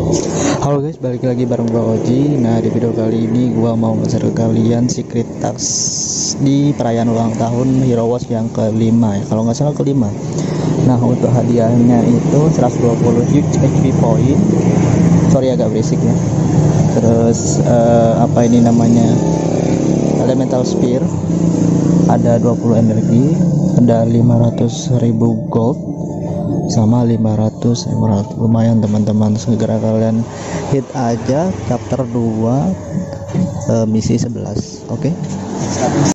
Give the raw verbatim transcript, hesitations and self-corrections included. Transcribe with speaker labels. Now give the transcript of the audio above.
Speaker 1: Halo guys, balik lagi bareng gua Oji. Nah, di video kali ini gua mau nge-share ke kalian secret task di perayaan ulang tahun Hero Wars yang kelima ya, kalau nggak salah kelima. Nah, untuk hadiahnya itu seratus dua puluh huge H P point. Sorry agak berisik ya. Terus uh, apa ini namanya? Elemental Spear. Ada dua puluh energi, ada lima ratus ribu gold sama lima ratus emerald. Lumayan teman-teman, segera kalian hit aja chapter dua, uh, misi sebelas. Oke okay?